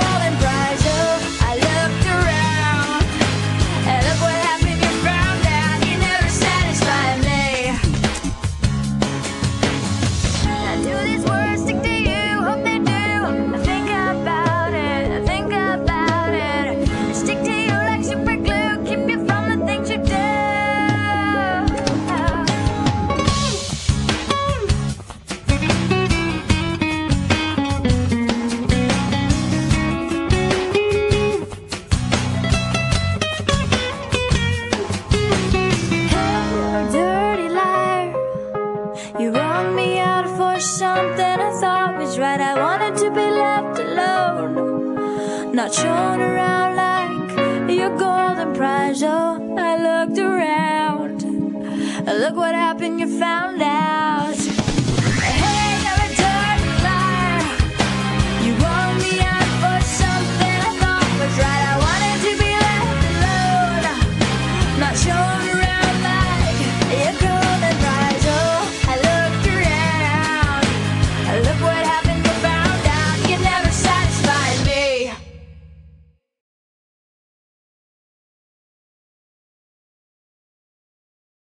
golden prize. Oh, I looked around, and look what happened, you found out you never satisfy me. Now do these words stick to you? Hope they do. I think about it, I think about it. Stick to you like super glue, keep you from the things you do. Hey, dirty liar, you wrung me out for something I thought was right. I wanted to be left alone, not shown around like your golden prize. Oh, I looked around, look what happened, you found out.